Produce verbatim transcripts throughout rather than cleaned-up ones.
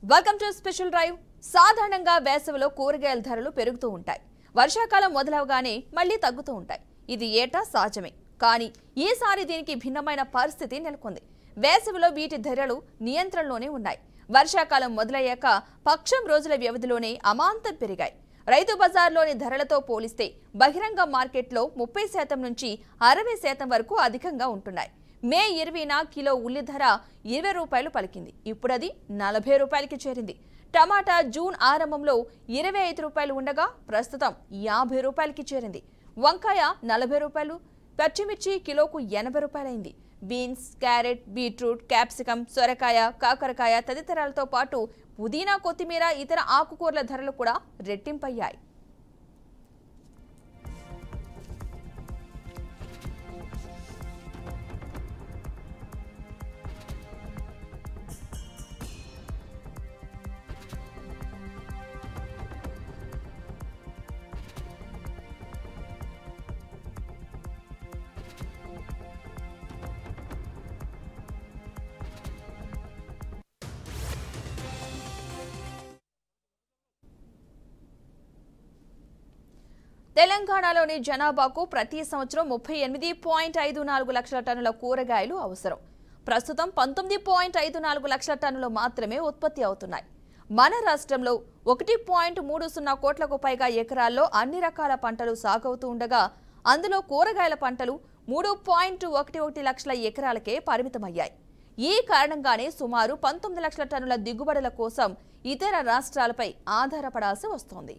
Welcome to special drive. సాధారణంగా వేసవిలో కూరగాయల ధరలు పెరుగుతూ ఉంటాయి. వర్షాకాలం మొదలవగానే మళ్లీ తగ్గుతూ ఉంటాయి. ఇది ఏటా సహజమే. కానీ ఈసారి దీనికి భిన్నమైన పరిస్థితి నెలకొంది. వేసవిలో వీటి ధరలు నియంత్రణలోనే ఉన్నాయి. వర్షాకాలం మొదలయ్యాక పక్షం రోజుల వ్యవధిలోనే అమాంతం పెరిగాయి. రైతు బజార్లోని ధరలతో పోలిస్తే బహిరంగ మార్కెట్లో ముప్పై శాతం నుంచి అరవై శాతం వరకు అధికంగా ఉంటున్నాయి. మే ఇరవైన కిలో ఉల్లి ధర ఇరవై రూపాయలు పలికింది. ఇప్పుడు అది నలభై రూపాయలకి చేరింది. టమాటా జూన్ ఆరంభంలో ఇరవై ఐదు రూపాయలు ఉండగా ప్రస్తుతం యాభై రూపాయలకి చేరింది. వంకాయ నలభై రూపాయలు, పచ్చిమిర్చి కిలోకు ఎనభై రూపాయలైంది. బీన్స్, క్యారెట్, బీట్రూట్, క్యాప్సికం, సొరకాయ, కాకరకాయ తదితరాలతో పాటు పుదీనా, కొత్తిమీర, ఇతర ఆకుకూరల ధరలు కూడా రెట్టింపయ్యాయి. తెలంగాణలోని జనాభాకు ప్రతి సంవత్సరం ముప్పై ఎనిమిది పాయింట్ ఐదు నాలుగు లక్షల టన్నుల కూరగాయలు అవసరం. ప్రస్తుతం పంతొమ్మిది పాయింట్ ఐదు నాలుగు లక్షల టన్నులు మాత్రమే ఉత్పత్తి అవుతున్నాయి. మన రాష్ట్రంలో ఒకటి పాయింట్ మూడు సున్నా కోట్లకు పైగా ఎకరాల్లో అన్ని రకాల పంటలు సాగవుతూ ఉండగా అందులో కూరగాయల పంటలు మూడు పాయింట్ ఒకటి ఒకటి లక్షల ఎకరాలకే పరిమితమయ్యాయి. ఈ కారణంగానే సుమారు పంతొమ్మిది లక్షల టన్నుల దిగుబడుల కోసం ఇతర రాష్ట్రాలపై ఆధారపడాల్సి వస్తోంది.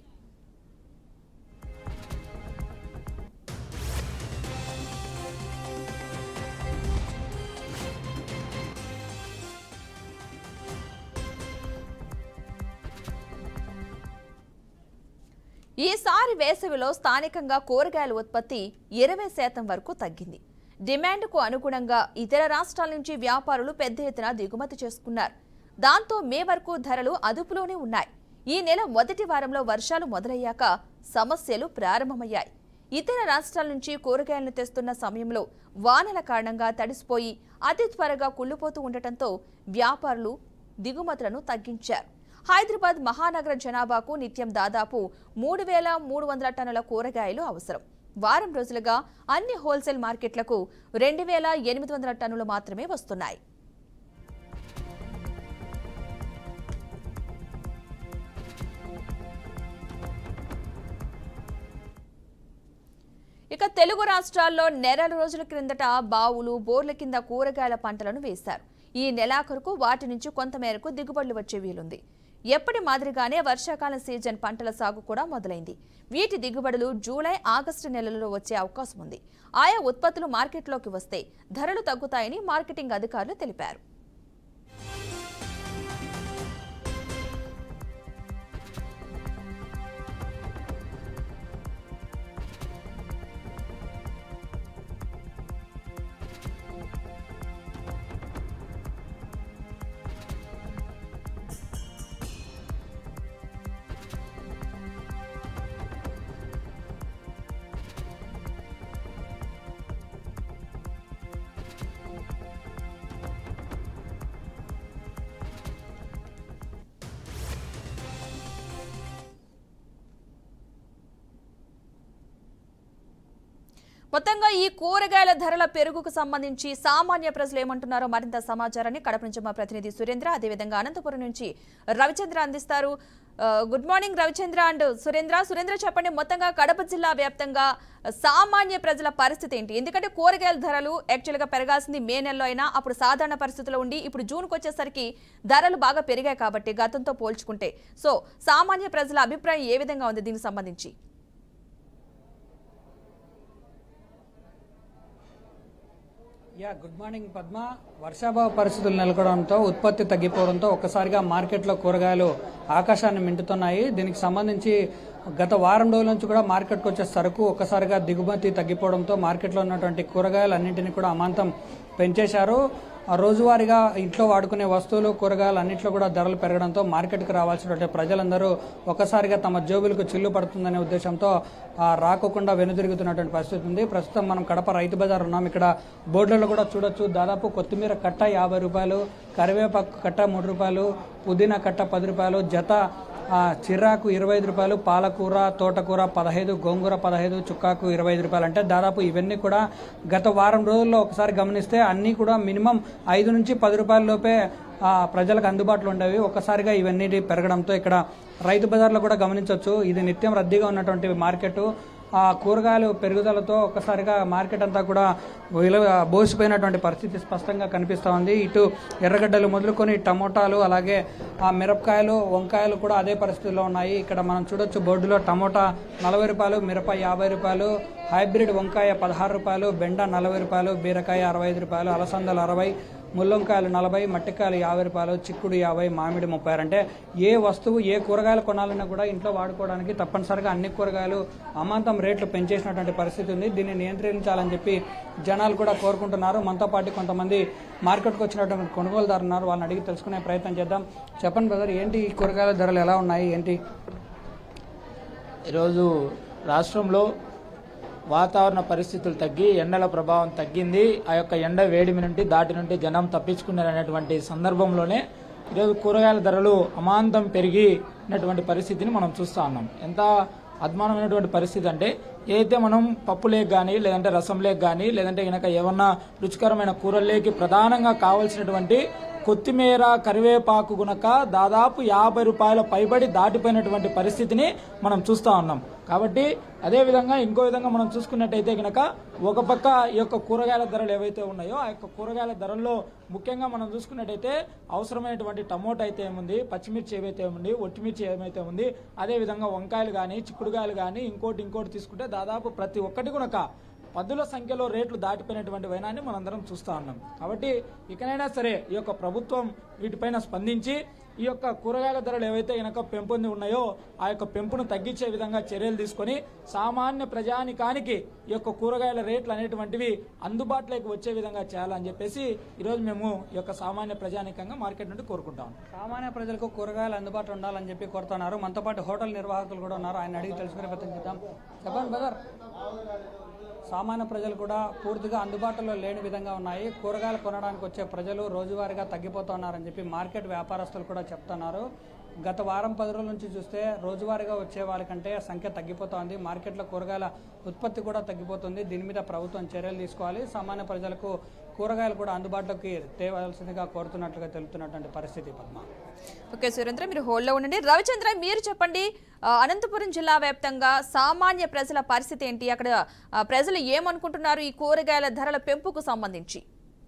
ఈసారి వేసవిలో స్థానికంగా కూరగాయల ఉత్పత్తి ఇరవై శాతం వరకు తగ్గింది. డిమాండ్కు అనుగుణంగా ఇతర రాష్ట్రాల నుంచి వ్యాపారులు పెద్ద ఎత్తున దిగుమతి చేసుకున్నారు. దాంతో మే వరకు ధరలు అదుపులోనే ఉన్నాయి. ఈ నెల మొదటి వారంలో వర్షాలు మొదలయ్యాక సమస్యలు ప్రారంభమయ్యాయి. ఇతర రాష్ట్రాల నుంచి కూరగాయలను తెస్తున్న సమయంలో వానల కారణంగా తడిసిపోయి అతి త్వరగా కుళ్ళిపోతూ ఉండటంతో వ్యాపారులు దిగుమతులను తగ్గించారు. హైదరాబాద్ మహానగర జనాభాకు నిత్యం దాదాపు మూడు వేల మూడు వందల టన్నుల కూరగాయలు అవసరం. వారం రోజులుగా అన్ని హోల్సేల్ మార్కెట్లకు రెండు వేల ఎనిమిది వందల టన్నులు మాత్రమే వస్తున్నాయి. ఇక తెలుగు రాష్ట్రాల్లో నెల రోజుల క్రిందట బావులు, బోర్ల కింద కూరగాయల పంటలను వేశారు. ఈ నెలాఖరుకు వాటి నుంచి కొంతమేరకు దిగుబడులు వచ్చే వీలుంది. ఎప్పటి మాదిరిగానే వర్షాకాల సీజన్ పంటల సాగు కూడా మొదలైంది. వీటి దిగుబడులు జూలై, ఆగస్టు నెలలలో వచ్చే అవకాశం ఉంది. ఆయా ఉత్పత్తులు మార్కెట్లోకి వస్తే ధరలు తగ్గుతాయని మార్కెటింగ్ అధికారులు తెలిపారు. మొత్తంగా ఈ కూరగాయల ధరల పెరుగుకు సంబంధించి సామాన్య ప్రజలు ఏమంటున్నారో మరింత సమాచారాన్ని కడప నుంచి మా ప్రతినిధి సురేంద్ర, అదేవిధంగా అనంతపురం నుంచి రవిచంద్ర అందిస్తారు. Good morning Ravichandra and Surendra. Surendra చెప్పండి, మొత్తంగా కడప జిల్లా వ్యాప్తంగా సామాన్య ప్రజల పరిస్థితి ఏంటి? ఎందుకంటే కూరగాయల ధరలు యాక్చువల్గా పెరగాల్సింది మే నెలలో అయినా అప్పుడు సాధారణ పరిస్థితుల్లో ఉండి ఇప్పుడు జూన్కి వచ్చేసరికి ధరలు బాగా పెరిగాయి కాబట్టి గతంతో పోల్చుకుంటే. సో సామాన్య ప్రజల అభిప్రాయం ఏ విధంగా ఉంది దీనికి సంబంధించి? Yeah good morning Padma. వర్షాభావ పరిస్థితులు నెలకొనడంతో ఉత్పత్తి తగ్గిపోవడంతో ఒక్కసారిగా మార్కెట్లో కూరగాయలు ఆకాశాన్ని మింటుతున్నాయి. దీనికి సంబంధించి గత వారం రోజుల నుంచి కూడా మార్కెట్కి వచ్చే సరుకు ఒక్కసారిగా దిగుమతి తగ్గిపోవడంతో మార్కెట్లో ఉన్నటువంటి కూరగాయలు అన్నింటినీ కూడా అమాంతం పెంచేశారు. రోజువారీగా ఇంట్లో వాడుకునే వస్తువులు కూరగాయలు అన్నింటిలో కూడా ధరలు పెరగడంతో మార్కెట్కి రావాల్సినటువంటి ప్రజలందరూ ఒకసారిగా తమ జోబులకు చిల్లు పడుతుందనే ఉద్దేశంతో రాకోకుండా వెనుదిరుగుతున్నటువంటి పరిస్థితి ఉంది. ప్రస్తుతం మనం కడప రైతు బజార్ ఉన్నాం. ఇక్కడ బోర్డులలో కూడా చూడొచ్చు, దాదాపు కొత్తిమీర కట్ట యాభై రూపాయలు, కరివేపాకు కట్ట మూడు రూపాయలు, పుదీనా కట్ట పది రూపాయలు, జత చిరాకు ఇరవై ఐదు రూపాయలు, పాలకూర తోటకూర పదహైదు, గోంగూర పదహైదు, చుక్కాకు ఇరవై ఐదు రూపాయలు. అంటే దాదాపు ఇవన్నీ కూడా గత వారం రోజుల్లో ఒకసారి గమనిస్తే అన్నీ కూడా మినిమం ఐదు నుంచి పది రూపాయల లోపే ప్రజలకు అందుబాటులో ఉండేవి. ఒక్కసారిగా ఇవన్నీ పెరగడంతో ఇక్కడ రైతు బజార్లో కూడా గమనించవచ్చు, ఇది నిత్యం రద్దీగా ఉన్నటువంటి మార్కెట్. ఆ కూరగాయలు పెరుగుదలతో ఒక్కసారిగా మార్కెట్ అంతా కూడా విలువ బోసిపోయినటువంటి పరిస్థితి స్పష్టంగా కనిపిస్తూ ఉంది. ఇటు ఎర్రగడ్డలు మొదలుకొని టమోటాలు, అలాగే ఆ మిరపకాయలు, వంకాయలు కూడా అదే పరిస్థితిలో ఉన్నాయి. ఇక్కడ మనం చూడొచ్చు బోర్డులో టమోటా నలభై రూపాయలు, మిరప యాభై రూపాయలు, హైబ్రిడ్ వంకాయ పదహారు రూపాయలు, బెండ నలభై రూపాయలు, బీరకాయ అరవై ఐదు రూపాయలు, అలసందలు అరవై, ముల్లంకాయలు నలభై, మట్టికాయలు యాభై రూపాయలు, చిక్కుడు యాభై, మామిడి ముప్పై. అంటే ఏ వస్తువు ఏ కూరగాయలు కొనాలన్నా కూడా ఇంట్లో వాడుకోవడానికి తప్పనిసరిగా అన్ని కూరగాయలు అమాంతం రేట్లు పెంచేసినటువంటి పరిస్థితి ఉంది. దీన్ని నియంత్రించాలని చెప్పి జనాలు కూడా కోరుకుంటున్నారు. మనతో పాటు కొంతమంది మార్కెట్కి వచ్చినటువంటి కొనుగోలుదారులు ఉన్నారు, వాళ్ళని అడిగి తెలుసుకునే ప్రయత్నం చేద్దాం. చెప్పండి బ్రదర్, ఏంటి ఈ కూరగాయల ధరలు ఎలా ఉన్నాయి ఏంటి? ఈరోజు రాష్ట్రంలో వాతావరణ పరిస్థితులు తగ్గి ఎండల ప్రభావం తగ్గింది. ఆ యొక్క ఎండ వేడిమి నుండి దాటి నుండి జనం తప్పించుకున్నారనేటువంటి సందర్భంలోనే ఈరోజు కూరగాయల ధరలు అమాంతం పెరిగినటువంటి పరిస్థితిని మనం చూస్తూ ఉన్నాం. ఎంత అద్మానమైనటువంటి పరిస్థితి అంటే, ఏదైతే మనం పప్పులేకి కానీ, లేదంటే రసంలేకి కానీ, లేదంటే కనుక ఏమన్నా రుచికరమైన కూరల్లోకి ప్రధానంగా కావాల్సినటువంటి కొత్తిమీర, కరివేపాకు గునక దాదాపు యాభై రూపాయల పైబడి దాటిపోయినటువంటి పరిస్థితిని మనం చూస్తూ ఉన్నాం. కాబట్టి అదేవిధంగా ఇంకో విధంగా మనం చూసుకున్నట్టయితే కనుక ఒక పక్క ఈ యొక్క కూరగాయల ధరలు ఏవైతే ఉన్నాయో ఆ యొక్క కూరగాయల ధరల్లో ముఖ్యంగా మనం చూసుకున్నట్టయితే అవసరమైనటువంటి టమోటా అయితే ఏముంది, పచ్చిమిర్చి ఏవైతే ఉంది, ఒట్టిమిర్చి ఏమైతే ఉంది, అదేవిధంగా వంకాయలు కానీ, చిక్కుడుకాయలు కానీ, ఇంకోటి ఇంకోటి తీసుకుంటే దాదాపు ప్రతి ఒక్కటి కూడా పదుల సంఖ్యలో రేట్లు దాటిపోయినటువంటి వైనాన్ని మనందరం చూస్తూ ఉన్నాం. కాబట్టి ఇకనైనా సరే ఈ యొక్క ప్రభుత్వం వీటిపైన స్పందించి ఈ యొక్క కూరగాయల ధరలు ఏవైతే కనుక పెంపొంది ఉన్నాయో ఆ యొక్క పెంపును తగ్గించే విధంగా చర్యలు తీసుకొని సామాన్య ప్రజానికానికి ఈ యొక్క కూరగాయల రేట్లు అనేటువంటివి అందుబాటులోకి వచ్చే విధంగా చేయాలని చెప్పేసి ఈరోజు మేము ఈ యొక్క సామాన్య ప్రజానికంగా మార్కెట్ నుండి కోరుకుంటాం. సామాన్య ప్రజలకు కూరగాయలు అందుబాటులో ఉండాలని చెప్పి కోరుతున్నారు. మనతో పాటు హోటల్ నిర్వాహకులు కూడా ఉన్నారు, ఆయన అడిగి తెలుసుకునే ప్రయత్నం చేద్దాం. చెప్పండి బ్రదర్, సామాన్య ప్రజలు కూడా పూర్తిగా అందుబాటులో లేని విధంగా ఉన్నాయి. కూరగాయలు కొనడానికి వచ్చే ప్రజలు రోజువారీగా తగ్గిపోతున్నారని చెప్పి మార్కెట్ వ్యాపారస్తులు కూడా చెప్తున్నారు. గత వారం పది రోజుల నుంచి చూస్తే రోజువారీగా వచ్చే వాళ్ళకంటే సంఖ్య తగ్గిపోతుంది. మార్కెట్లో కూరగాయల ఉత్పత్తి కూడా తగ్గిపోతుంది. దీని మీద ప్రభుత్వం చర్యలు తీసుకోవాలి. సామాన్య ప్రజలకు కూరగాయలు కూడా అందుబాటులోకి తేవాల్సిందిగా కోరుతున్నట్లుగా తెలుపుతున్నటువంటి పరిస్థితి. పద్మ. ఓకే సురేంద్ర, మీరు హోల్డ్లో ఉండండి. రవిచంద్ర, మీరు చెప్పండి, అనంతపురం జిల్లా వ్యాప్తంగా సామాన్య ప్రజల పరిస్థితి ఏంటి? అక్కడ ప్రజలు ఏమనుకుంటున్నారు ఈ కూరగాయల ధరల పెంపుకు సంబంధించి?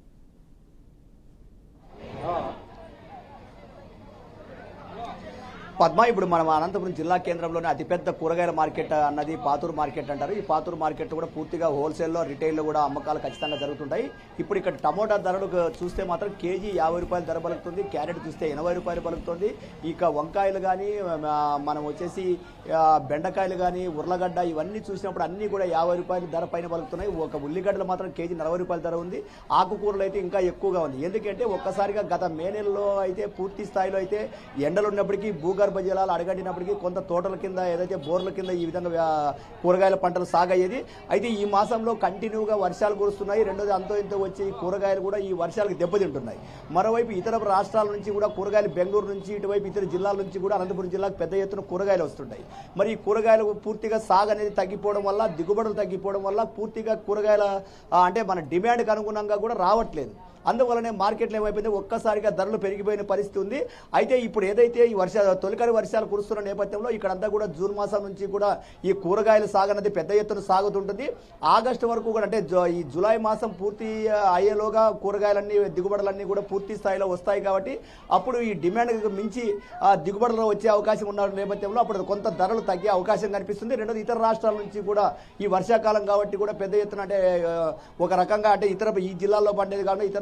పద్మ, ఇప్పుడు మనం అనంతపురం జిల్లా కేంద్రంలోనే అతిపెద్ద కూరగాయల మార్కెట్ అన్నది పాతూరు మార్కెట్ అంటారు. ఈ పాతూరు మార్కెట్ కూడా పూర్తిగా హోల్సేల్లో, రిటైల్లో కూడా అమ్మకాలు ఖచ్చితంగా జరుగుతుంటాయి. ఇప్పుడు ఇక్కడ టమోటా ధరలు చూస్తే మాత్రం కేజీ యాభై రూపాయలు ధర పలుకుతుంది, క్యారెట్ చూస్తే ఎనభై రూపాయలు పలుకుతుంది. ఇక వంకాయలు కానీ, మనం వచ్చేసి బెండకాయలు కానీ, ఉర్లగడ్డ ఇవన్నీ చూసినప్పుడు అన్నీ కూడా యాభై రూపాయలు ధర పైన పలుకుతున్నాయి. ఒక ఉల్లిగడ్డలు మాత్రం కేజీ నలభై రూపాయల ధర ఉంది. ఆకుకూరలు అయితే ఇంకా ఎక్కువగా ఉంది. ఎందుకంటే ఒక్కసారిగా గత మే నెలలో అయితే పూర్తి స్థాయిలో అయితే ఎండలు ఉన్నప్పటికీ భూగర్భ జలాలు అడగడినప్పటికీ కొంత తోటల కింద, ఏదైతే బోర్ల కింద ఈ విధంగా కూరగాయల పంటలు సాగయ్యేది. అయితే ఈ మాసంలో కంటిన్యూగా వర్షాలు కురుస్తున్నాయి. రెండోది అంతో ఇంతో వచ్చి కూరగాయలు కూడా ఈ వర్షాలకు దెబ్బతింటున్నాయి. మరోవైపు ఇతర రాష్ట్రాల నుంచి కూడా కూరగాయలు, బెంగళూరు నుంచి ఇటువైపు ఇతర జిల్లాల నుంచి కూడా అనంతపురం జిల్లాకు పెద్ద ఎత్తున కూరగాయలు వస్తుంటాయి. మరి ఈ కూరగాయలు పూర్తిగా సాగు అనేది తగ్గిపోవడం వల్ల, దిగుబడులు తగ్గిపోవడం వల్ల పూర్తిగా కూరగాయల అంటే మన డిమాండ్కి అనుగుణంగా కూడా రావట్లేదు. అందువల్లనే మార్కెట్లో ఏమైపోయింది, ఒక్కసారిగా ధరలు పెరిగిపోయిన పరిస్థితి ఉంది. అయితే ఇప్పుడు ఏదైతే ఈ వర్ష తొలకరి వర్షాలు కురుస్తున్న నేపథ్యంలో ఇక్కడంతా కూడా జూన్ మాసం నుంచి కూడా ఈ కూరగాయల సాగు అనేది పెద్ద ఎత్తున సాగుతుంటుంది. ఆగస్టు వరకు కూడా, అంటే ఈ జూలై మాసం పూర్తి అయ్యేలోగా కూరగాయలన్నీ దిగుబడులన్నీ కూడా పూర్తి స్థాయిలో వస్తాయి. కాబట్టి అప్పుడు ఈ డిమాండ్కి మించి దిగుబడులు వచ్చే అవకాశం ఉన్న నేపథ్యంలో అప్పుడు కొంత ధరలు తగ్గే అవకాశం కనిపిస్తుంది. రెండోది ఇతర రాష్ట్రాల నుంచి కూడా ఈ వర్షాకాలం కాబట్టి కూడా పెద్ద ఎత్తున, అంటే ఒక రకంగా అంటే ఇతర ఈ జిల్లాల్లో పండేది కాకుండా ఇతర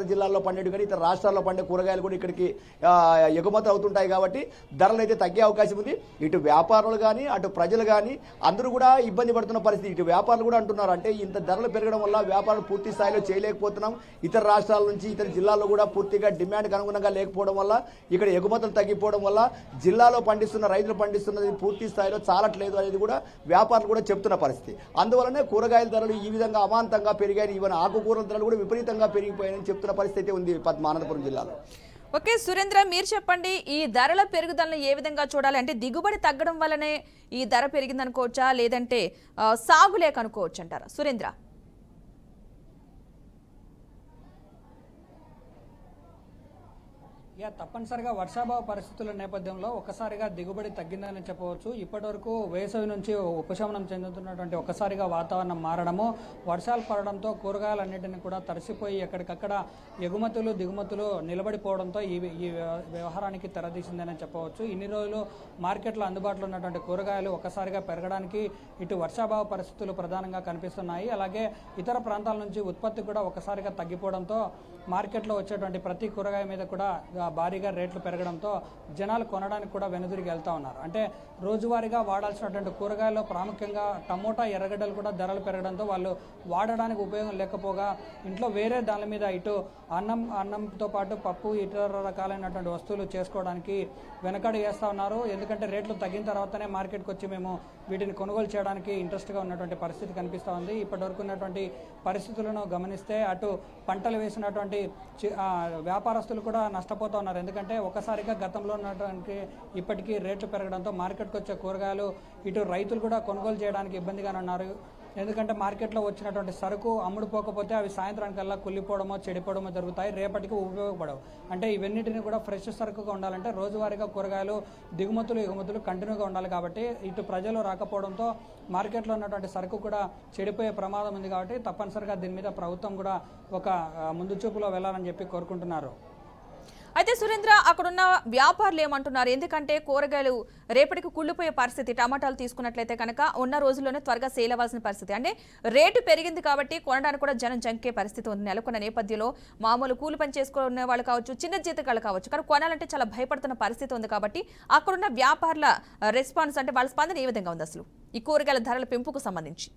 జిల్లాల్లో పండేవి కానీ ఇతర రాష్ట్రాల్లో పండే కూరగాయలు కూడా ఇక్కడికి ఎగుమతి అవుతుంటాయి కాబట్టి ధరలు అయితే తగ్గే అవకాశం ఉంది. ఇటు వ్యాపారులు కానీ అటు ప్రజలు కానీ అందరూ కూడా ఇబ్బంది పడుతున్న పరిస్థితి. ఇటు వ్యాపారులు కూడా అంటున్నారు, అంటే ఇంత ధరలు పెరగడం వల్ల వ్యాపారం పూర్తి స్థాయిలో చేయలేకపోతున్నాం, ఇతర రాష్ట్రాల నుంచి ఇతర జిల్లాల్లో కూడా పూర్తిగా డిమాండ్కి అనుగుణంగా లేకపోవడం వల్ల ఇక్కడ ఎగుమతులు తగ్గిపోవడం వల్ల జిల్లాలో పండిస్తున్న రైతులు పండిస్తున్నది పూర్తి స్థాయిలో చాలట్లేదు అనేది కూడా వ్యాపారులు కూడా చెప్తున్న పరిస్థితి. అందువల్లనే కూరగాయల ధరలు ఈ విధంగా అమాంతంగా పెరిగాయి. ఈవెన్ ఆకుకూరల ధరలు కూడా విపరీతంగా పెరిగిపోయాయని చెప్తున్న పరిస్థితి ఉంది పద్మ అనంతపురం జిల్లాలో. ఓకే సురేంద్ర, మీరు చెప్పండి, ఈ ధరల పెరుగుదలను ఏ విధంగా చూడాలి? అంటే దిగుబడి తగ్గడం వల్లనే ఈ ధర పెరిగిందనుకోవచ్చా, లేదంటే సాగు లేక అనుకోవచ్చు అంటారా సురేంద్ర? యా తప్పనిసరిగా వర్షాభావ పరిస్థితుల నేపథ్యంలో ఒకసారిగా దిగుబడి తగ్గిందని చెప్పవచ్చు. ఇప్పటి వరకు వేసవి నుంచి ఉపశమనం చెందుతున్నటువంటి ఒకసారిగా వాతావరణం మారడము, వర్షాలు పడడంతో కూరగాయలన్నింటినీ కూడా తడిసిపోయి ఎక్కడికక్కడ ఎగుమతులు దిగుమతులు నిలబడిపోవడంతో ఈ ఈ వ్యవహారానికి తెరదీసిందని చెప్పవచ్చు. ఇన్ని రోజులు మార్కెట్లో అందుబాటులో ఉన్నటువంటి కూరగాయలు ఒకసారిగా పెరగడానికి ఇటు వర్షాభావ పరిస్థితులు ప్రధానంగా కనిపిస్తున్నాయి. అలాగే ఇతర ప్రాంతాల నుంచి ఉత్పత్తి కూడా ఒకసారిగా తగ్గిపోవడంతో మార్కెట్లో వచ్చేటువంటి ప్రతి కూరగాయ మీద కూడా భారీగా రేట్లు పెరగడంతో జనాలు కొనడానికి కూడా వెనుదిరిగి వెళ్తూ ఉన్నారు. అంటే రోజువారీగా వాడాల్సినటువంటి కూరగాయల్లో ప్రాముఖ్యంగా టమోటా, ఎర్రగడ్డలు కూడా ధరలు పెరగడంతో వాళ్ళు వాడడానికి ఉపయోగం లేకపోగా ఇంట్లో వేరే దాని మీద ఇటు అన్నం అన్నంతో పాటు పప్పు ఇతర రకాలైనటువంటి వస్తువులు చేసుకోవడానికి వెనకడు వేస్తూ ఉన్నారు. ఎందుకంటే రేట్లు తగ్గిన తర్వాతనే మార్కెట్కి వచ్చి మేము వీటిని కొనుగోలు చేయడానికి ఇంట్రెస్ట్గా ఉన్నటువంటి పరిస్థితి కనిపిస్తూ ఉంది. ఇప్పటి వరకు ఉన్నటువంటి పరిస్థితులను గమనిస్తే అటు పంటలు వేసినటువంటి వ్యాపారస్తులు కూడా నష్టపోతూ ఉన్నారు. ఎందుకంటే ఒకసారిగా గతంలో ఉన్నటువంటి ఇప్పటికీ రేట్లు పెరగడంతో మార్కెట్కి వచ్చే కూరగాయలు ఇటు రైతులు కూడా కొనుగోలు చేయడానికి ఇబ్బందిగానే ఉన్నారు. ఎందుకంటే మార్కెట్లో వచ్చినటువంటి సరుకు అమ్ముడుపోకపోతే అవి సాయంత్రానికల్లా కుళ్ళిపోవడమో చెడిపోవడమో జరుగుతాయి, రేపటికి ఉపయోగపడవు. అంటే ఇవన్నిటిని కూడా ఫ్రెష్ సరుకుగా ఉండాలంటే రోజువారీగా కూరగాయలు దిగుమతులు ఎగుమతులు కంటిన్యూగా ఉండాలి. కాబట్టి ఇటు ప్రజలు రాకపోవడంతో మార్కెట్లో ఉన్నటువంటి సరుకు కూడా చెడిపోయే ప్రమాదం ఉంది. కాబట్టి తప్పనిసరిగా దీని మీద ప్రభుత్వం కూడా ఒక ముందు చూపులో వెళ్ళాలని చెప్పి కోరుకుంటున్నారు. అయితే సురేంద్ర, అక్కడున్న వ్యాపారులు ఏమంటున్నారు? ఎందుకంటే కూరగాయలు రేపటికి కుళ్ళిపోయే పరిస్థితి. టమాటాలు తీసుకున్నట్లయితే కనుక ఉన్న రోజుల్లోనే త్వరగా సేల్ అవ్వాల్సిన పరిస్థితి. అంటే రేటు పెరిగింది కాబట్టి కొనడానికి కూడా జనం జంకే పరిస్థితి ఉంది నెలకొన్న నేపథ్యంలో మామూలు కూలి పని చేసుకునే వాళ్ళు కావచ్చు, చిన్న జీతకాలు కావచ్చు, కానీ కొనాలంటే చాలా భయపడుతున్న పరిస్థితి ఉంది. కాబట్టి అక్కడున్న వ్యాపారుల రెస్పాన్స్, అంటే వాళ్ళ స్పందన ఏ విధంగా ఉంది అసలు ఈ కూరగాయల ధరల పెంపుకు సంబంధించి?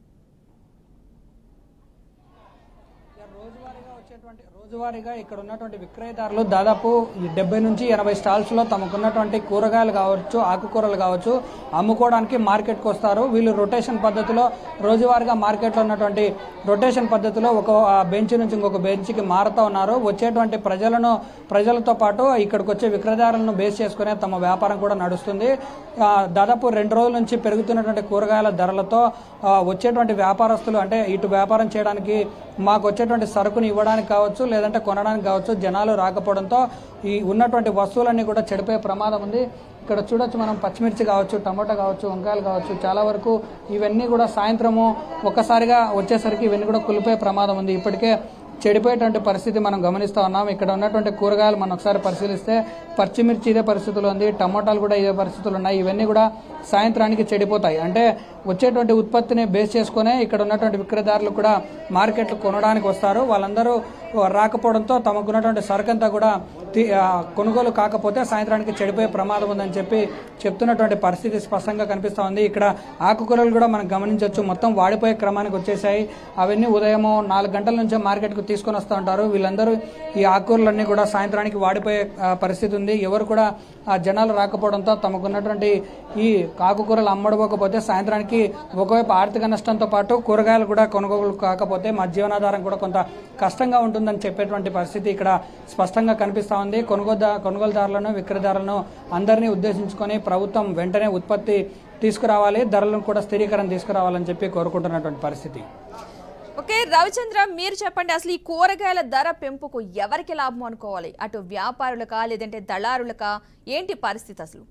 రోజువారీగా ఇక్కడ ఉన్నటువంటి విక్రయదారులు దాదాపు డెబ్బై నుంచి ఎనభై స్టాల్స్ లో తమకున్నటువంటి కూరగాయలు కావచ్చు, ఆకుకూరలు కావచ్చు అమ్ముకోవడానికి మార్కెట్కి వస్తారు. వీళ్ళు రొటేషన్ పద్ధతిలో రోజువారీగా మార్కెట్లో ఉన్నటువంటి రొటేషన్ పద్ధతిలో ఒక బెంచ్ నుంచి ఇంకొక బెంచ్కి మారుతూ ఉన్నారు. వచ్చేటువంటి ప్రజలను ప్రజలతో పాటు ఇక్కడికి వచ్చే విక్రయదారులను బేస్ చేసుకునే తమ వ్యాపారం కూడా నడుస్తుంది. దాదాపు రెండు రోజుల నుంచి పెరుగుతున్నటువంటి కూరగాయల ధరలతో వచ్చేటువంటి వ్యాపారస్తులు, అంటే ఇటు వ్యాపారం చేయడానికి మాకు వచ్చేటువంటి సరుకుని ఇవ్వడానికి కావచ్చు, లేదంటే కొనడానికి కావచ్చు, జనాలు రాకపోవడంతో ఈ ఉన్నటువంటి వస్తువులన్నీ కూడా చెడిపోయే ప్రమాదం ఉంది. ఇక్కడ చూడొచ్చు మనం, పచ్చిమిర్చి కావచ్చు, టమాటా కావచ్చు, వంకాయలు కావచ్చు, చాలా వరకు ఇవన్నీ కూడా సాయంత్రము ఒక్కసారిగా వచ్చేసరికి ఇవన్నీ కూడా కులిపోయే ప్రమాదం ఉంది. ఇప్పటికే చెడిపోయేటువంటి పరిస్థితి మనం గమనిస్తూ ఉన్నాం. ఇక్కడ ఉన్నటువంటి కూరగాయలు మనం ఒకసారి పరిశీలిస్తే పచ్చిమిర్చి ఇదే పరిస్థితులు ఉంది, టమోటాలు కూడా ఇదే పరిస్థితులు ఉన్నాయి. ఇవన్నీ కూడా సాయంత్రానికి చెడిపోతాయి. అంటే వచ్చేటువంటి ఉత్పత్తిని బేస్ చేసుకునే ఇక్కడ ఉన్నటువంటి విక్రయదారులు కూడా మార్కెట్లు కొనడానికి వస్తారు. వాళ్ళందరూ రాకపోవడంతో తమకున్నటువంటి సరుకంతా కూడా కొనుగోలు కాకపోతే సాయంత్రానికి చెడిపోయే ప్రమాదం ఉందని చెప్పి చెప్తున్నటువంటి పరిస్థితి స్పష్టంగా కనిపిస్తూ ఉంది. ఇక్కడ ఆకుకూరలు కూడా మనం గమనించవచ్చు, మొత్తం వాడిపోయే క్రమానికి వచ్చేసాయి. అవన్నీ ఉదయం నాలుగు గంటల నుంచే మార్కెట్కు తీసుకొని వస్తూ ఉంటారు. వీళ్ళందరూ ఈ ఆకుకూరలన్నీ కూడా సాయంత్రానికి వాడిపోయే పరిస్థితి ఉంది. ఎవరు కూడా జనాలు రాకపోవడంతో తమకున్నటువంటి ఈ ఆకుకూరలు అమ్మడిపోకపోతే సాయంత్రానికి ఒకవైపు ఆర్థిక నష్టంతో పాటు కూరగాయలు కూడా కొనుగోలు కాకపోతే మా జీవనాధారం కూడా కొంత కష్టంగా ఉంటుందని చెప్పేటువంటి పరిస్థితి ఇక్కడ స్పష్టంగా కనిపిస్తూ ఉంది. కొనుగోలు కొనుగోలుదారులను విక్రయదారులను అందరినీ ఉద్దేశించుకొని ప్రభుత్వం వెంటనే ఉత్పత్తి తీసుకురావాలి, ధరలను కూడా స్థిరీకరణ తీసుకురావాలని చెప్పి కోరుకుంటున్నటువంటి పరిస్థితి. ఓకే రవిచంద్ర, మీరు చెప్పండి, అసలు ఈ కూరగాయల ధర పెంపుకు ఎవరికి లాభం అనుకోవాలి? అటు వ్యాపారులకా లేదంటే దళారులకా? ఏంటి పరిస్థితి అసలు?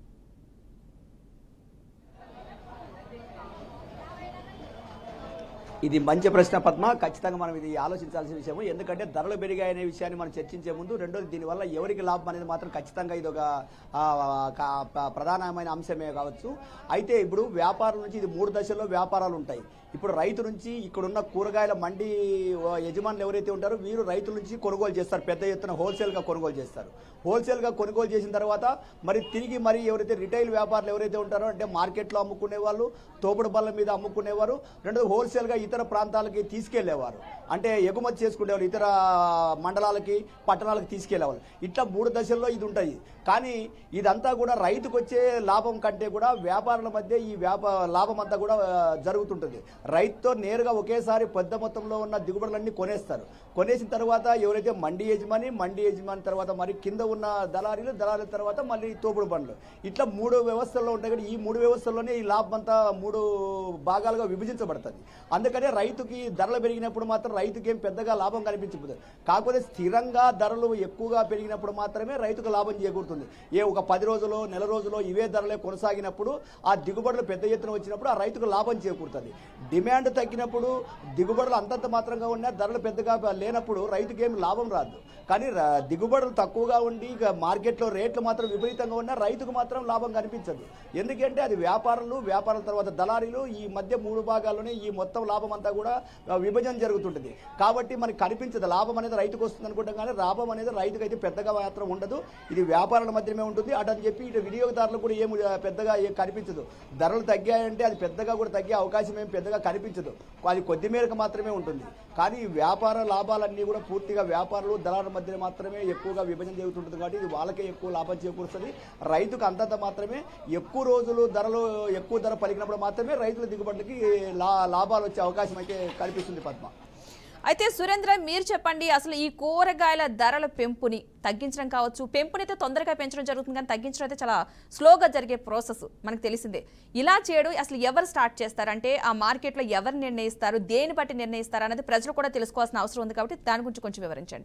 ఇది మంచి ప్రశ్న పద్మ. ఖచ్చితంగా మనం ఇది ఆలోచించాల్సిన విషయం. ఎందుకంటే ధరలు పెరిగాయనే విషయాన్ని మనం చర్చించే ముందు రెండోది దీనివల్ల ఎవరికి లాభం అనేది మాత్రం ఖచ్చితంగా ఇది ఒక ప్రధానమైన అంశమే కావచ్చు. అయితే ఇప్పుడు వ్యాపారం నుంచి ఇది మూడు దశల్లో వ్యాపారాలు ఉంటాయి. ఇప్పుడు రైతు నుంచి ఇక్కడున్న కూరగాయల మండి యజమానులు ఎవరైతే ఉంటారో వీరు రైతుల నుంచి కొనుగోలు చేస్తారు, పెద్ద ఎత్తున హోల్సేల్గా కొనుగోలు చేస్తారు. హోల్సేల్గా కొనుగోలు చేసిన తర్వాత మరి తిరిగి మరి ఎవరైతే రిటైల్ వ్యాపారులు ఎవరైతే ఉంటారో అంటే మార్కెట్లో అమ్ముకునే వాళ్ళు, తోపుడు బళ్ళ మీద అమ్ముకునేవారు, రెండోది హోల్సేల్గా ఇతర ప్రాంతాలకి తీసుకెళ్లేవారు, అంటే ఎగుమతి చేసుకునేవారు, ఇతర మండలాలకి పట్టణాలకు తీసుకెళ్లేవాళ్ళు. ఇట్లా మూడు దశల్లో ఇది ఉంటుంది. కానీ ఇదంతా కూడా రైతుకు వచ్చే లాభం కంటే కూడా వ్యాపారుల మధ్య ఈ వ్యాపార లాభం అంతా కూడా జరుగుతుంటుంది. రైతుతో నేరుగా ఒకేసారి పెద్ద మొత్తంలో ఉన్న దిగుబడులన్నీ కొనేస్తారు. కొనేసిన తర్వాత ఎవరైతే మండి యజమాని, మండి యజమాని తర్వాత మరి కింద ఉన్న దళారీలు, దళారీల తర్వాత మళ్ళీ తోపుడు బండ్లు, ఇట్లా మూడు వ్యవస్థల్లో ఉంటాయి. కానీ ఈ మూడు వ్యవస్థల్లోనే ఈ లాభం అంతా మూడు భాగాలుగా విభజించబడుతుంది. అందుకనే రైతుకి ధరలు పెరిగినప్పుడు మాత్రం రైతుకి ఏం పెద్దగా లాభం కనిపించబోతుంది. కాకపోతే స్థిరంగా ధరలు ఎక్కువగా పెరిగినప్పుడు మాత్రమే రైతుకు లాభం చేకూరుతుంది. ఏ ఒక పది రోజులు నెల రోజులు ఇవే ధరలే కొనసాగినప్పుడు ఆ దిగుబడులు పెద్ద ఎత్తున వచ్చినప్పుడు ఆ రైతుకు లాభం చేకూరుతుంది. డిమాండ్ తగ్గినప్పుడు దిగుబడులు అంతంత మాత్రంగా ఉన్నా ధరలు పెద్దగా లేనప్పుడు రైతుకి ఏమి లాభం రాదు. కానీ దిగుబడులు తక్కువగా ఉండి మార్కెట్లో రేట్లు మాత్రం విపరీతంగా ఉన్నా రైతుకు మాత్రం లాభం కనిపించదు. ఎందుకంటే అది వ్యాపారులు, వ్యాపారాల తర్వాత దళారీలు, ఈ మధ్య మూడు భాగాల్లోనే ఈ మొత్తం లాభం అంతా కూడా విభజన జరుగుతుంటుంది. కాబట్టి మనకి కనిపించదు లాభం అనేది రైతుకు వస్తుంది అనుకుంటాం, కానీ లాభం అనేది రైతుకు అయితే పెద్దగా మాత్రం ఉండదు. ఇది వ్యాపారాల మధ్యమే ఉంటుంది. అటని చెప్పి ఇటు వినియోగదారులకు కూడా ఏమి పెద్దగా ఏం కనిపించదు. ధరలు తగ్గాయంటే అది పెద్దగా కూడా తగ్గే అవకాశం ఏం పెద్దగా కనిపించదు. అది కొద్ది మేరకు మాత్రమే ఉంటుంది. కానీ వ్యాపార లాభాలన్నీ కూడా పూర్తిగా వ్యాపారులు, దళారుల మధ్య మాత్రమే ఎక్కువగా విభజన జరుగుతుంటుంది. కాబట్టి ఇది వాళ్ళకే ఎక్కువ లాభం చేకూరుస్తుంది. రైతుకు అంతంత మాత్రమే ఎక్కువ రోజులు ధరలు ఎక్కువ ధర పలికినప్పుడు మాత్రమే రైతుల దిగుబడికి లాభాలు వచ్చే అవకాశం అయితే కనిపిస్తుంది పద్మ. అయితే సురేంద్ర, మీరు చెప్పండి, అసలు ఈ కూరగాయల ధరల పెంపుని తగ్గించడం కావచ్చు, పెంపునైతే తొందరగా పెంచడం జరుగుతుంది కానీ తగ్గించడం అయితే చాలా స్లోగా జరిగే ప్రాసెస్ మనకు తెలిసిందే. ఇలా చేయడం అసలు ఎవరు స్టార్ట్ చేస్తారంటే ఆ మార్కెట్లో ఎవరు నిర్ణయిస్తారు, దేని బట్టి నిర్ణయిస్తారు అనేది ప్రజలు కూడా తెలుసుకోవాల్సిన అవసరం ఉంది. కాబట్టి దాని గురించి కొంచెం వివరించండి.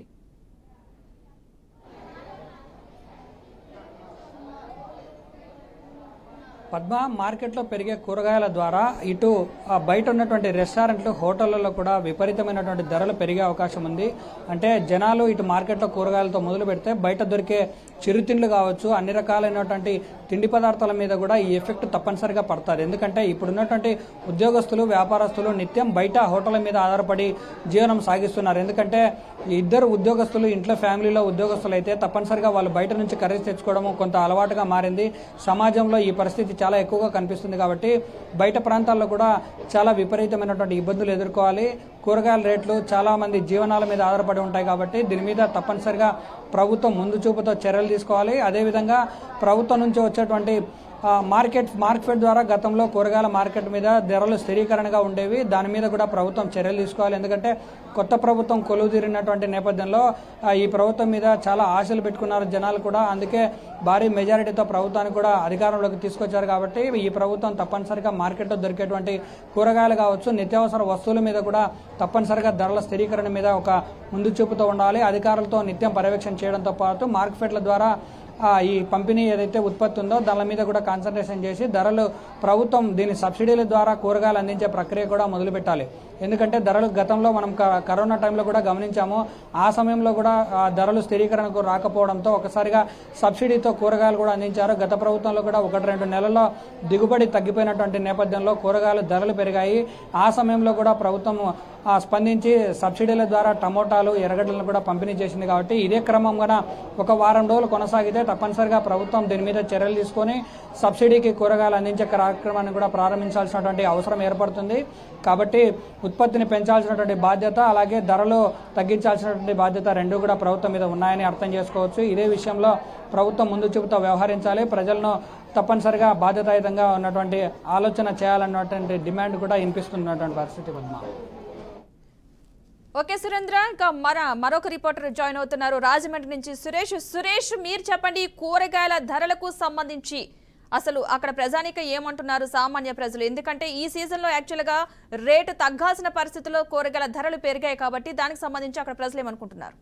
పద్మ, మార్కెట్లో పెరిగే కూరగాయల ద్వారా ఇటు బయట ఉన్నటువంటి రెస్టారెంట్లు, హోటళ్లలో కూడా విపరీతమైనటువంటి ధరలు పెరిగే అవకాశం ఉంది. అంటే జనాలు ఇటు మార్కెట్లో కూరగాయలతో మొదలు పెడితే బయట దొరికే చిరుతిండ్లు కావచ్చు, అన్ని రకాలైనటువంటి తిండి పదార్థాల మీద కూడా ఈ ఎఫెక్ట్ తప్పనిసరిగా పడుతుంది. ఎందుకంటే ఇప్పుడున్నటువంటి ఉద్యోగస్తులు, వ్యాపారస్తులు నిత్యం బయట హోటళ్ల మీద ఆధారపడి జీవనం సాగిస్తున్నారు. ఎందుకంటే ఇద్దరు ఉద్యోగస్తులు ఇంట్లో ఫ్యామిలీలో ఉద్యోగస్తులు అయితే తప్పనిసరిగా వాళ్ళు బయట నుంచి కర్రీస్ తెచ్చుకోవడం కొంత అలవాటుగా మారింది. సమాజంలో ఈ పరిస్థితి చాలా ఎక్కువగా కనిపిస్తుంది. కాబట్టి బయట ప్రాంతాల్లో కూడా చాలా విపరీతమైనటువంటి ఇబ్బందులు ఎదుర్కోవాలి. కూరగాయల రేట్లు చాలా మంది జీవనాల మీద ఆధారపడి ఉంటాయి. కాబట్టి దీని మీద తప్పనిసరిగా ప్రభుత్వం ముందు చూపుతో చర్యలు తీసుకోవాలి. అదేవిధంగా ప్రభుత్వం నుంచి వచ్చేటువంటి మార్కెట్ మార్కెట్ ద్వారా గతంలో కూరగాయల మార్కెట్ మీద ధరలు స్థిరీకరణగా ఉండేవి. దాని మీద కూడా ప్రభుత్వం చర్యలు తీసుకోవాలి. ఎందుకంటే కొత్త ప్రభుత్వం కొలువు తీరినటువంటి నేపథ్యంలో ఈ ప్రభుత్వం మీద చాలా ఆశలు పెట్టుకున్నారు జనాలు కూడా. అందుకే భారీ మెజారిటీతో ప్రభుత్వాన్ని కూడా అధికారంలోకి తీసుకొచ్చారు. కాబట్టి ఈ ప్రభుత్వం తప్పనిసరిగా మార్కెట్లో దొరికేటువంటి కూరగాయలు కావచ్చు, నిత్యావసర వస్తువుల మీద కూడా తప్పనిసరిగా ధరల స్థిరీకరణ మీద ఒక ముందు చూపుతో ఉండాలి. అధికారులతో నిత్యం పర్యవేక్షణ చేయడంతో పాటు మార్కెట్ల ద్వారా ఈ పంపిణీ ఏదైతే ఉత్పత్తి ఉందో దాని మీద కూడా కాన్సన్ట్రేషన్ చేసి ధరలు ప్రభుత్వం దీని సబ్సిడీల ద్వారా కూరగాయలు అందించే ప్రక్రియ కూడా మొదలుపెట్టాలి. ఎందుకంటే ధరలు గతంలో మనం కరోనా టైంలో కూడా గమనించాము. ఆ సమయంలో కూడా ధరలు స్థిరీకరణకు రాకపోవడంతో ఒకసారిగా సబ్సిడీతో కూరగాయలు కూడా అందించారు. గత ప్రభుత్వంలో కూడా ఒకటి రెండు నెలల్లో దిగుబడి తగ్గిపోయినటువంటి నేపథ్యంలో కూరగాయలు ధరలు పెరిగాయి. ఆ సమయంలో కూడా ప్రభుత్వం స్పందించి సబ్సిడీల ద్వారా టమోటాలు, ఎర్రగడ్డలను కూడా పంపిణీ చేసింది. కాబట్టి ఇదే క్రమంగా ఒక వారం రోజులు కొనసాగితే తప్పనిసరిగా ప్రభుత్వం దీని మీద చర్యలు తీసుకొని సబ్సిడీకి కూరగాయలు అందించే కార్యక్రమాన్ని కూడా ప్రారంభించాల్సినటువంటి అవసరం ఏర్పడుతుంది. కాబట్టి ఉత్పత్తిని పెంచాల్సినటువంటి బాధ్యత, అలాగే ధరలు తగ్గించాల్సినటువంటి బాధ్యత రెండు కూడా ప్రభుత్వం మీద ఉన్నాయని అర్థం చేసుకోవచ్చు. ఇదే విషయంలో ప్రభుత్వం ముందు చూపుతో వ్యవహరించాలి. ప్రజలను తప్పనిసరిగా బాధ్యతాయుతంగా ఉన్నటువంటి ఆలోచన చేయాలన్నటువంటి డిమాండ్ కూడా వినిపిస్తున్నటువంటి పరిస్థితి పద్మ. ఓకే సురేంద్ర, ఇంకా మన మరొక రిపోర్టర్ జాయిన్ అవుతున్నారు రాజమండ్రి నుంచి సురేష్. సురేష్, మీరు చెప్పండి, కూరగాయల ధరలకు సంబంధించి అసలు అక్కడ ప్రజానిక ఏమంటున్నారు, సామాన్య ప్రజలు? ఎందుకంటే ఈ సీజన్లో యాక్చువల్గా రేటు తగ్గాల్సిన పరిస్థితుల్లో కూరగాయల ధరలు పెరిగాయి. కాబట్టి దానికి సంబంధించి అక్కడ ప్రజలు ఏమనుకుంటున్నారు?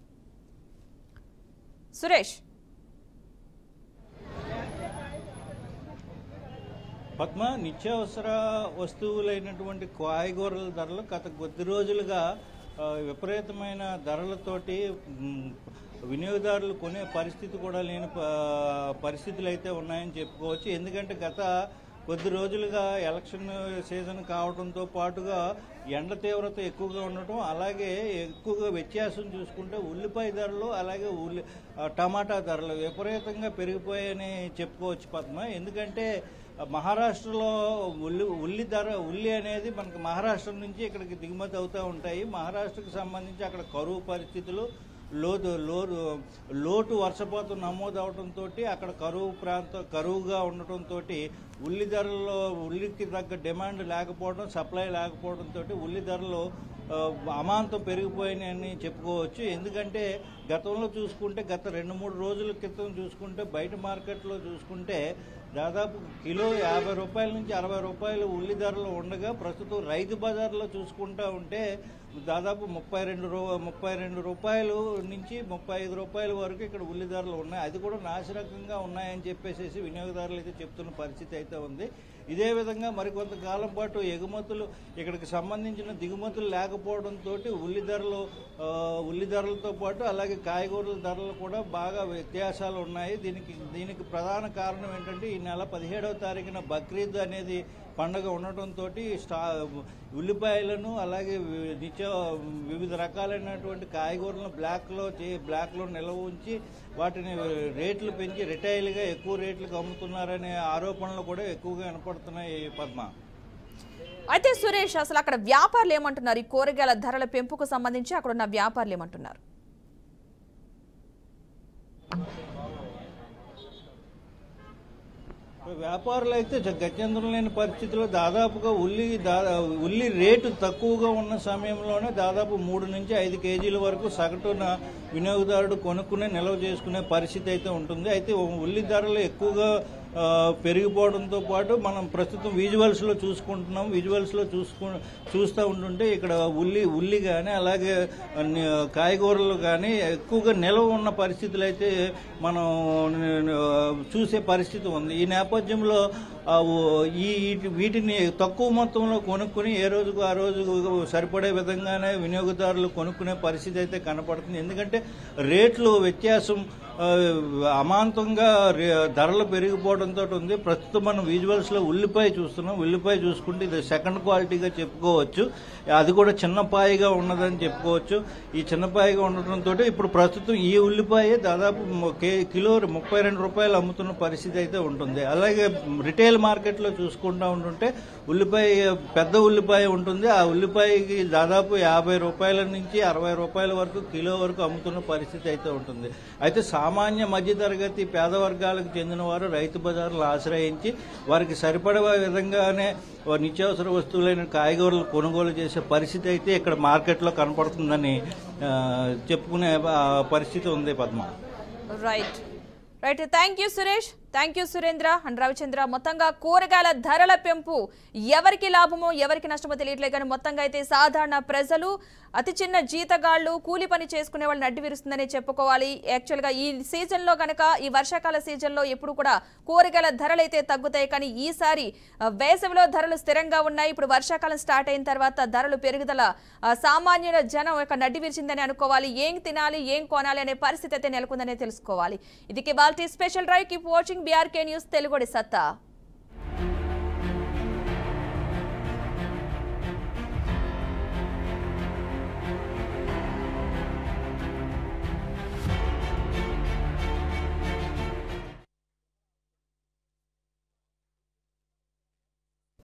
సురేష్. పద్మ, నిత్యావసర వస్తువులైనటువంటి కాయగూరల ధరలు గత కొద్ది రోజులుగా విపరీతమైన ధరలతోటి వినియోగదారులు కొనే పరిస్థితి కూడా లేని పరిస్థితులు అయితే ఉన్నాయని చెప్పుకోవచ్చు. ఎందుకంటే గత కొద్ది రోజులుగా ఎలక్షన్ సీజన్ కావడంతో పాటుగా ఎండ తీవ్రత ఎక్కువగా ఉండటం, అలాగే ఎక్కువగా వ్యత్యాసం చూసుకుంటే ఉల్లిపాయ ధరలు అలాగే ఉల్లి టమాటా ధరలు విపరీతంగా పెరిగిపోయాయని చెప్పుకోవచ్చు పద్మ. ఎందుకంటే మహారాష్ట్రలో ఉల్లి ఉల్లి ధర ఉల్లి అనేది మనకు మహారాష్ట్ర నుంచి ఇక్కడికి దిగుమతి అవుతూ ఉంటాయి. మహారాష్ట్రకు సంబంధించి అక్కడ కరువు పరిస్థితులు, లోతు లోటు లోటు వర్షపాతం నమోదు అవడంతో అక్కడ కరువు ప్రాంతం కరువుగా ఉండటంతో ఉల్లి ధరల్లో ఉల్లికి తగ్గ డిమాండ్ లేకపోవడం, సప్లై లేకపోవడంతో ఉల్లి ధరలు అమాంతం పెరిగిపోయినాయని చెప్పుకోవచ్చు. ఎందుకంటే గతంలో చూసుకుంటే గత రెండు మూడు రోజుల క్రితం చూసుకుంటే బయట మార్కెట్లో చూసుకుంటే దాదాపు కిలో యాభై రూపాయల నుంచి అరవై రూపాయలు ఉల్లి ధరలు ఉండగా ప్రస్తుతం రైతు బజార్లో చూసుకుంటా ఉంటే దాదాపు ముప్పై రెండు రూ ముప్పై రెండు రూపాయలు నుంచి ముప్పై ఐదు రూపాయల వరకు ఇక్కడ ఉల్లి ధరలు ఉన్నాయి. అది కూడా నాసిరకంగా ఉన్నాయని చెప్పేసి వినియోగదారులు అయితే చెప్తున్న పరిస్థితి అయితే ఉంది. ఇదే విధంగా మరికొంతకాలం పాటు ఎగుమతులు ఇక్కడికి సంబంధించిన దిగుమతులు లేకపోవడంతో ఉల్లి ధరలు ఉల్లి ధరలతో పాటు అలాగే కాయగూరల ధరలు కూడా బాగా వ్యత్యాసాలు ఉన్నాయి. దీనికి దీనికి ప్రధాన కారణం ఏంటంటే ఈ నెల పదిహేడవ తారీఖున బక్రీద్ అనేది పండుగ ఉండటంతో స్టా ఉల్లిపాయలను అలాగే నిత్య వివిధ రకాలైనటువంటి కాయగూరలను బ్లాక్లో బ్లాక్లో నిల్వ ఉంచి వాటిని రేట్లు పెంచి రిటైల్గా ఎక్కువ రేట్లకు అమ్ముతున్నారనే ఆరోపణలు కూడా ఎక్కువగా వినపడుతున్నాయి పద్మ. అయితే సురేష్, అసలు అక్కడ వ్యాపారులు ఏమంటున్నారు? ఈ కూరగాయల ధరల పెంపుకు సంబంధించి అక్కడ ఉన్న వ్యాపారులు ఏమంటున్నారు? వ్యాపారులు అయితే గత్యంతరం లేని పరిస్థితిలో దాదాపుగా ఉల్లి ఉల్లి రేటు తక్కువగా ఉన్న సమయంలోనే దాదాపు మూడు నుంచి ఐదు కేజీల వరకు సగటున వినియోగదారుడు కొనుక్కునే నిల్వ చేసుకునే పరిస్థితి అయితే ఉంటుంది. అయితే ఉల్లి ధరలు ఎక్కువగా పెరిగిపోవడంతో పాటు మనం ప్రస్తుతం విజువల్స్లో చూసుకుంటున్నాం. విజువల్స్లో చూసుకు చూస్తూ ఉంటుంటే ఇక్కడ ఉల్లి ఉల్లి కానీ అలాగే కాయగూరలు కానీ ఎక్కువగా నిల్వ ఉన్న పరిస్థితులు అయితే మనం చూసే పరిస్థితి ఉంది. ఈ నేపథ్యంలో ఈ వీటిని తక్కువ మొత్తంలో కొనుక్కుని ఏ రోజుకు ఆ రోజు సరిపడే విధంగానే వినియోగదారులు కొనుక్కునే పరిస్థితి అయితే కనపడుతుంది. ఎందుకంటే రేట్లు వ్యత్యాసం అమాంతంగా ధరలు పెరిగిపోవడంతో ఉంది. ప్రస్తుతం మనం విజువల్స్లో ఉల్లిపాయ చూస్తున్నాం. ఉల్లిపాయ చూసుకుంటే ఇది సెకండ్ క్వాలిటీగా చెప్పుకోవచ్చు. అది కూడా చిన్నపాయగా ఉన్నదని చెప్పుకోవచ్చు. ఈ చిన్నపాయగా ఉండటంతో ఇప్పుడు ప్రస్తుతం ఈ ఉల్లిపాయ దాదాపు కిలో ముప్పై రెండు రూపాయలు అమ్ముతున్న పరిస్థితి అయితే ఉంటుంది. అలాగే రిటైల్ మార్కెట్లో చూసుకుంటా ఉంటుంటే ఉల్లిపాయ పెద్ద ఉల్లిపాయ ఉంటుంది. ఆ ఉల్లిపాయకి దాదాపు యాభై రూపాయల నుంచి అరవై రూపాయల వరకు కిలో వరకు అమ్ముతున్న పరిస్థితి అయితే ఉంటుంది. అయితే సామాన్య మధ్యతరగతి పేద వర్గాలకు చెందిన వారు రైతు బజార్లు ఆశ్రయించి వారికి సరిపడే విధంగానే నిత్యావసర వస్తువులైన కాయగూరలు కొనుగోలు చేసే పరిస్థితి అయితే ఇక్కడ మార్కెట్లో కనపడుతుందని చెప్పుకునే పరిస్థితి ఉంది Padma. Right right thank you Suresh, thank you Surendra and Ravichandra. మొత్తంగా కూరగాయల ధరల పెంపు ఎవరికి లాభమో ఎవరికి నష్టమో తెలియట్లేదు, కానీ మొత్తంగా అయితే సాధారణ ప్రజలు, అతి చిన్న జీతగాళ్లు, కూలి పని చేసుకునే వాళ్ళని అడ్డు విరుస్తుందని చెప్పుకోవాలి. యాక్చువల్గా ఈ సీజన్లో కనుక ఈ వర్షాకాల సీజన్లో ఎప్పుడు కూడా కూరగాయల ధరలు అయితే తగ్గుతాయి, కానీ ఈసారి వేసవిలో ధరలు స్థిరంగా ఉన్నాయి. ఇప్పుడు వర్షాకాలం స్టార్ట్ అయిన తర్వాత ధరలు పెరుగుదల సామాన్యుల జనం యొక్క నడ్డి విరిచిందని అనుకోవాలి. ఏం తినాలి, ఏం కొనాలి అనే పరిస్థితి అయితే నెలకొందనే తెలుసుకోవాలి. ఇది కేవలం special drive. Keep watching BRK news తెలుగుడి సత్తా.